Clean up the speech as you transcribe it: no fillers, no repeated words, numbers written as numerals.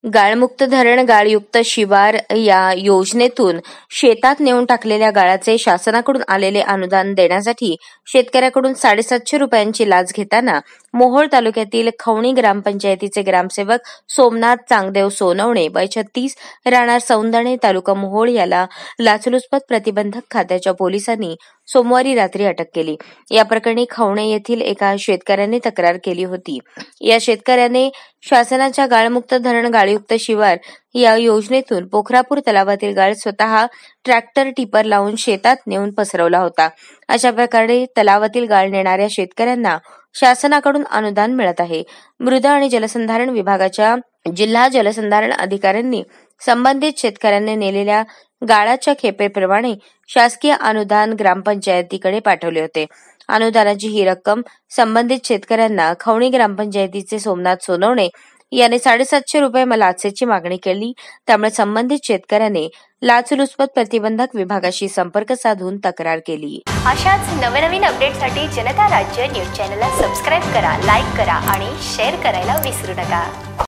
गाळमुक्त धरण गाळयुक्त शिवार या योजनेतून शेतात नेऊन टाकलेल्या गाळाचे शासनाकडून आलेले अनुदान देण्यासाठी शेतकऱ्याकडून 750 रुपयांची लाच घेताना मोहोळ तालुक्यातील खवणी ग्रामपंचायतीचे ग्रामसेवक सोमनाथ चांगदेव सोनवणे वय 36 राहणार सौंदणे तालुका मोहोळ याला लाचलुचपत प्रतिबंधक खात्याच्या पोलिसांनी सोमवारी रात्री अटक केली। या प्रकरणी खवणे येथील एका शेतकऱ्याने तक्रार केली होती। या शेतकऱ्याने शासनाच्या गाळमुक्त धरण गाळयुक्त शिवार या योजनेतून पोखरापूर तलावातील गाळ स्वतः ट्रॅक्टर टिपर लावून शेतात नेऊन पसरवला होता। अशा प्रकारे तलावातील गाळ नेणाऱ्या शेतकऱ्यांना शासनाकडून अनुदान मिळत आहे। मृदा आणि जलसंधारण विभागाच्या जिल्हा जलसंधारण अधिकाऱ्यांनी संबंधित शेतकऱ्यांनी नेलेल्या गाळाच्या खेपेप्रमाणे शासकीय अनुदान ग्रामपंचायतीकडे पाठवले होते। अनुदानाची ही रक्कम संबंधित शेतकऱ्यांना खवणी ग्रामपंचायतीचे सोमनाथ सोनवणे याने 750 रुपये लाचेची मागणी केली। त्यामुळे संबंधित शेतकऱ्याने लाचलुचपत प्रतिबंधक विभागाशी संपर्क साधून तक्रार केली। अशाच नवनवीन अपडेटसाठी जनता राज्य न्यूज चॅनलला सबस्क्राईब करा, लाईक करा आणि शेअर करायला विसरू नका।